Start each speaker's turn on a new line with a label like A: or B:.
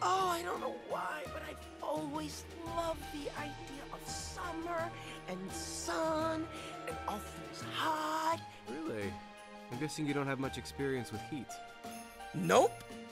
A: Oh, I don't know why, but I've always loved the idea of summer and sun and all things hot.
B: Really? I'm guessing you don't have much experience with heat.
A: Nope.